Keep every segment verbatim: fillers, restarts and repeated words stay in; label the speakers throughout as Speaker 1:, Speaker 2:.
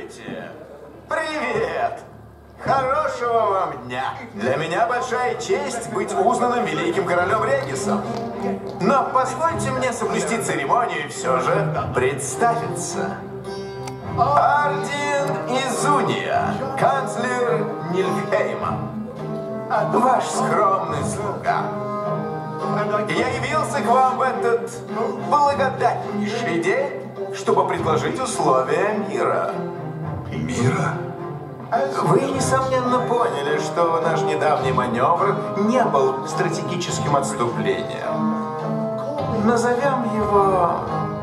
Speaker 1: Здравствуйте! Привет! Хорошего вам дня! Для меня большая честь быть узнанным великим королем Регисом. Но позвольте мне соблюсти церемонию и все же представиться. Ардин Изуния, канцлер Нильфхейма. Ваш скромный слуга. Я явился к вам в этот благодатнейший день, чтобы предложить условия мира.
Speaker 2: Мира?
Speaker 1: Вы, несомненно, поняли, что наш недавний маневр не был стратегическим отступлением. Назовем его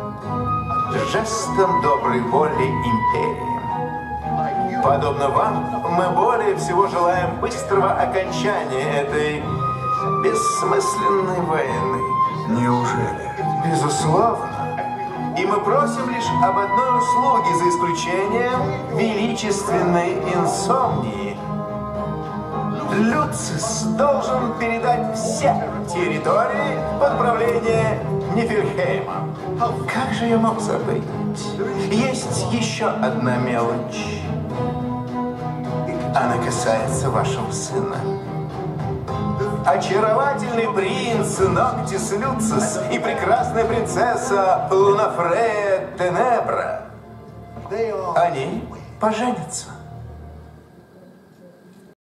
Speaker 1: жестом доброй воли империи. Подобно вам, мы более всего желаем быстрого окончания этой бессмысленной войны.
Speaker 2: Неужели?
Speaker 1: Безусловно. И мы просим лишь об одной услуге, за исключением величественной инсомнии. Люцис должен передать все территории под правление Нифельхейма. Как же я мог забыть? Есть еще одна мелочь. Она касается вашего сына. Очаровательный принц Ноктис Люцис и прекрасная принцесса Лунафрея Тенебра. Они поженятся.